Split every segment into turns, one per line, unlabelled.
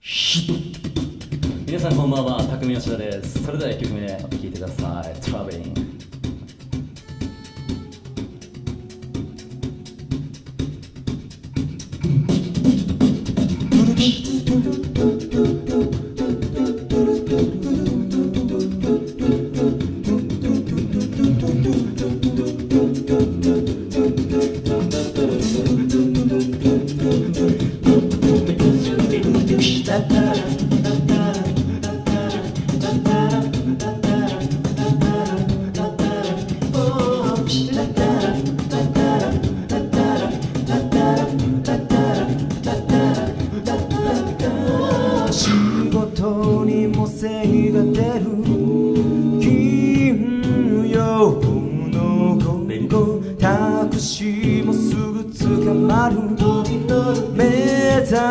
皆さんこんばんは、匠吉田です。それでは1曲目お聴きください。トラベリング。
仕事にも精が出る金曜の午後タクシーもすぐ捕まる目指す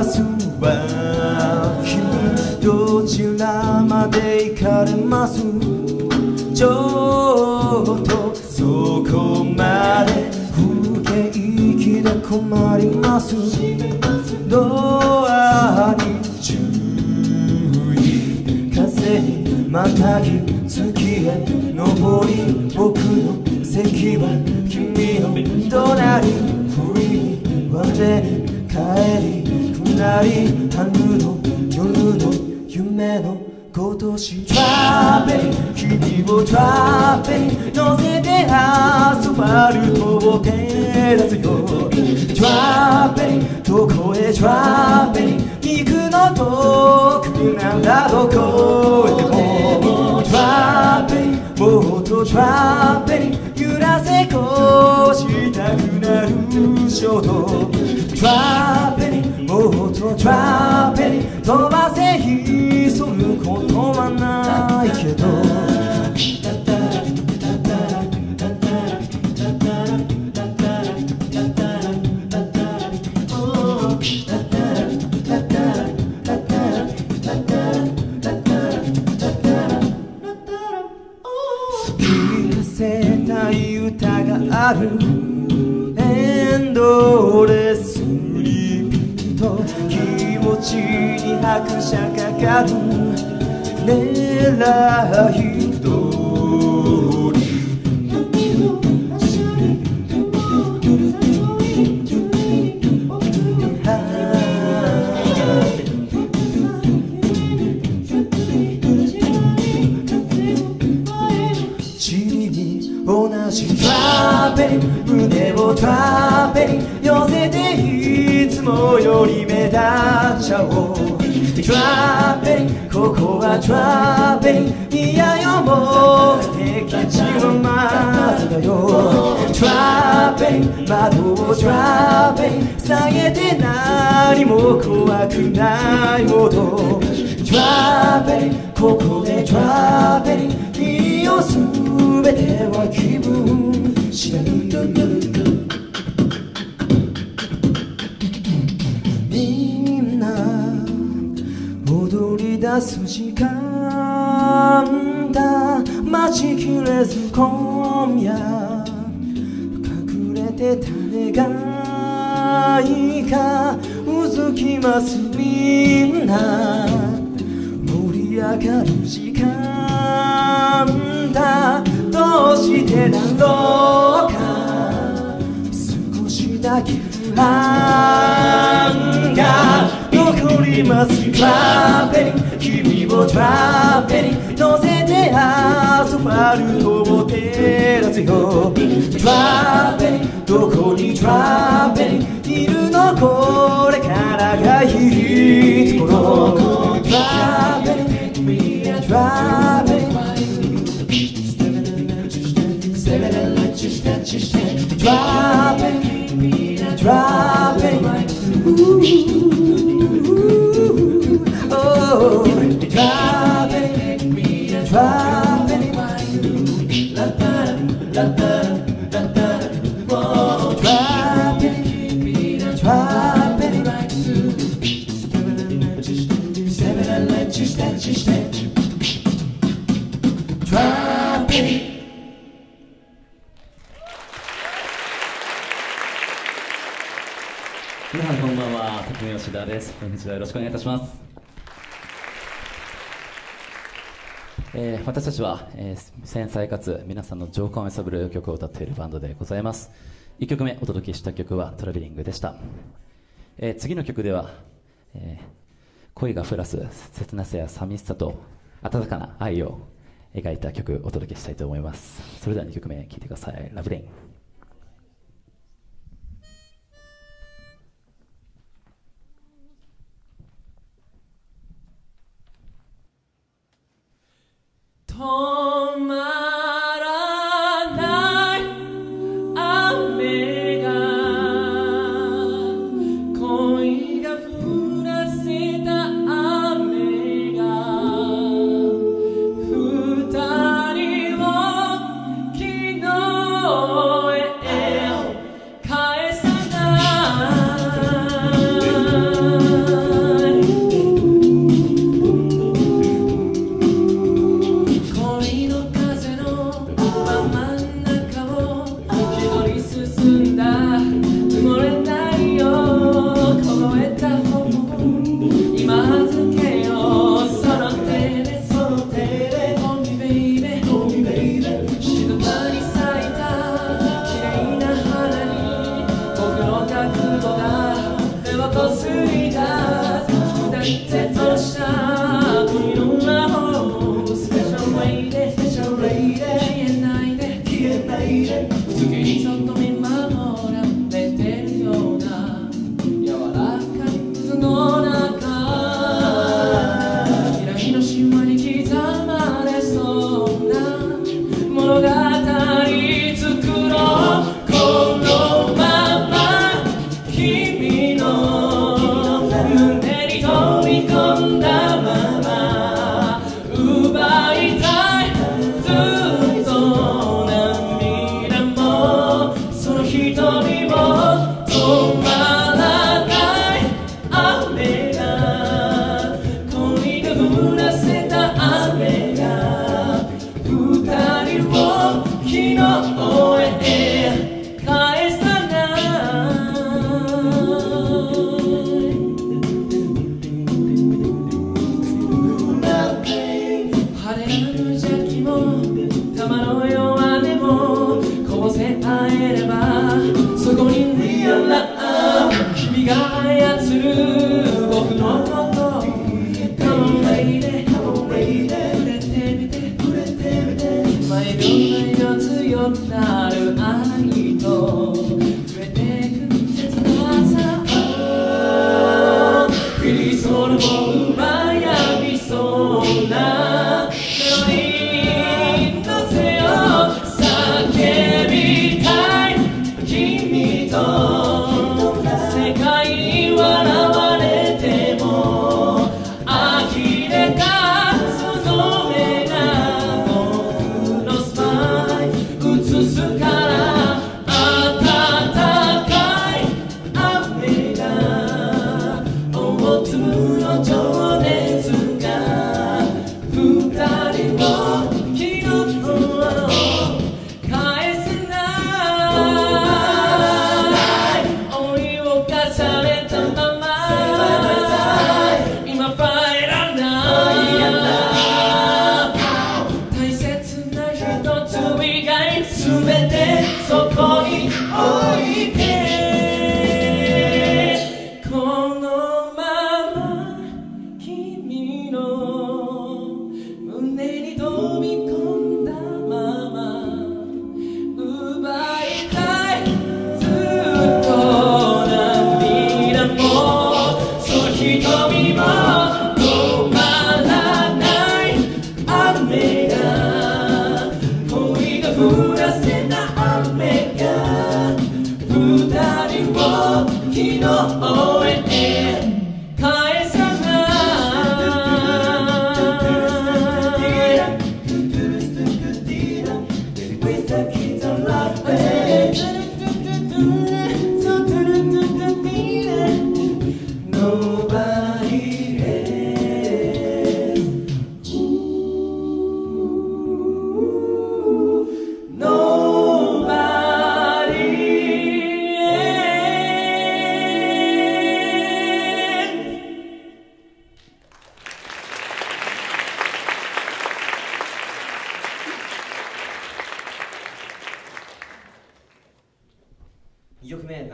は君どちらまで行かれますちょっとそこまで不景気で困りますドアに注意風にまたぎ月へ登り僕の席は君の隣不意我に帰り下り春の夜の夢の今年トラベリ君をトラベリ乗せてアスファルトを照らすよトラベリどこへトラベリ行くの遠くなんだどこへでもトラベリもっとトラベリ揺らせこしたくなる衝動トラベリもっとトラベリ飛ばせ急ぐことはないけど聞かせたい歌があるエンドレスリピート気持ちに拍車かかる狙い通り地に同じトラベリ胸をトラベリ寄せていつもより目立っちゃおうトラベリここはトラベリいやよもう敵地はまだだよトラベリ窓をトラベリ下げて何も怖くないほどトラベリここでトラベリいいよ全ては気分次第みんな踊り出す時間だ待ちきれず今夜隠れてた願いがうずきますみんな盛り上がる時間だどうしてだろうか少しだけ不安が残りますトラベリ君をトラベリ乗せてアスファルトを照らすよトラベリどこにトラベリいるのこれからがいいところトラベリトラベリDropping, oh, dropping, la da la da la da, oh, dropping,
吉田です。こんにちは。よろしくお願いいたします。私たちは、繊細かつ皆さんの情感を揺さぶる曲を歌っているバンドでございます。1曲目お届けした曲はトラベリングでした。次の曲では、恋が降らす切なさや寂しさと温かな愛を描いた曲をお届けしたいと思います。それでは2曲目聴いてください。ラブレイン。
止まらない雨が恋が降らせた雨が二人を昨日へ返さない恋の風の真ん中を一人進んだ埋もれないよ凍えた方今預けようその手でその手で Hold me baby Hold me baby 静かに咲いた綺麗な花に僕の覚悟が目をこすり出す二人で閉じた恋の魔法スペシャルレイデー消えないで月にそっと見守られてるような柔らかい水の中未来の神話に刻まれそうな物語作ろうこのまま君の胸に飛び込んだまま奪いたいずっと涙もその瞳も止まらない雨が恋が降らせた雨が二人を昨日へ返さない晴れる邪気も玉の弱音もこぼせ合えればそこにリアラ君が操る僕のこと Come on lady 触れてみて毎秒強くなる愛と増えてく切なさフィリソルも奪い合いそうなメロディーのせよ叫びたい君と世界に笑われても呆れたその目が僕のスマイル映すから暖かい雨が大粒の情熱が二人を昨日を返せない思いを重ねたまま今ファイラーな大切な一つ以外全てそこに置いてこのまま君の胸に飛び込んだまま奪いたいずっと涙もその瞳も止まらない雨が恋が降らせた雨が二人を昨日へ返さ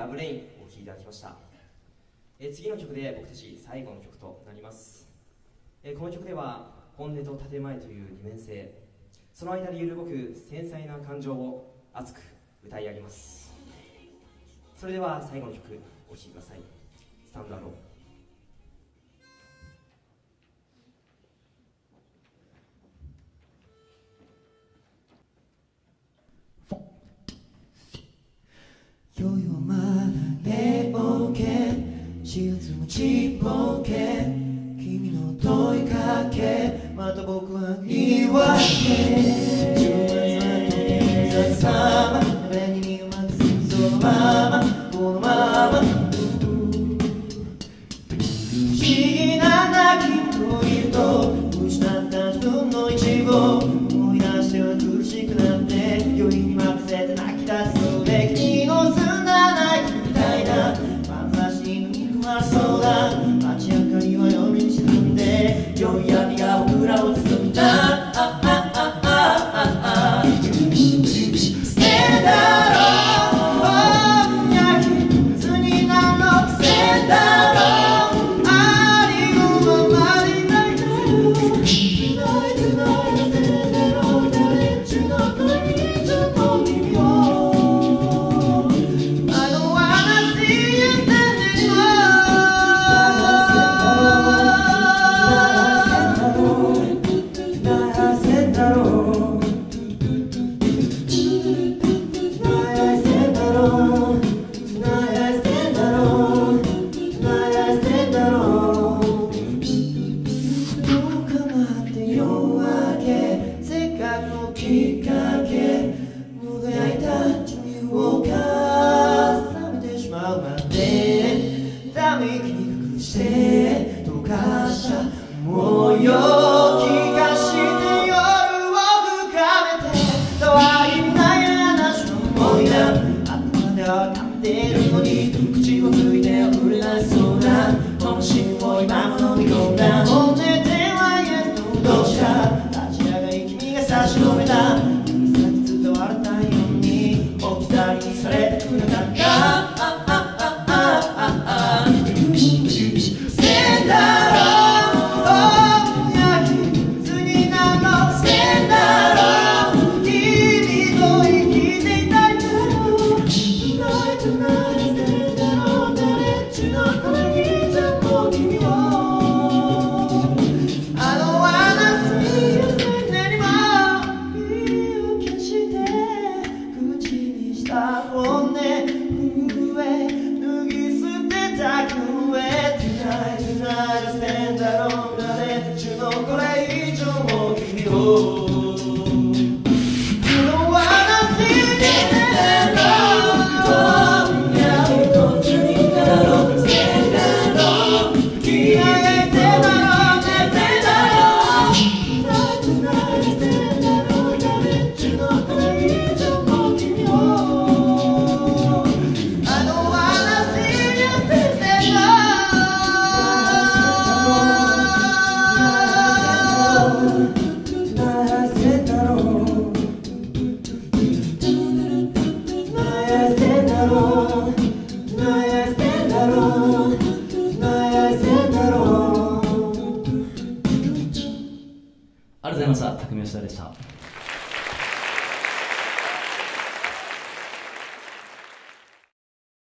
ラブレインお聴きいただきました。次の曲で僕たち最後の曲となります。この曲では本音と建前という二面性、その間に揺る動く繊細な感情を熱く歌い上げます。それでは最後の曲お聴きください。スタンドアローン。
酔いはまだ寝起き、4月もちぼけ、君の問いかけ、また僕は言い訳、自分は時計さま、誰に身を任せそのまま、このまま不思議な泣きといると、失った自分の一部を思い出しては苦しくなって、酔いに任せて泣き出すそうで、君の澄んだ泣きみたいな眼差しに憎まれそうだ。街明かりは夜に沈んで、夜闇が僕らを包んだ。捨てだろう、焼き水になろう、捨てだろう、ありのままでいたいだろう。Tonight, tonight, 捨てだろう、誰ちの声にずっと君をきっかけ、輝いた中を重ねてしまうまで、ため息に隠して溶かした思いを聞かして夜を深めて、騒ぎなや話の思いだ。頭では分かっているのに、口をついて溢れ出しそうな本心を今も飲み込んだ。本音では言えずどうした差し伸べた指先伝われたように置き去りにされてくれなかった。捨てんだろう、焼き水になろう、捨てんだろう、君と生きていたいだろう。Tonight, tonight, 捨てんだろう、誰ちの声にずっと君を本音震え脱ぎ捨てたくえ Tonight, tonight, 捨てんだろう、誰ちのこれ以上も君を
ありがとうございました。匠吉田でした。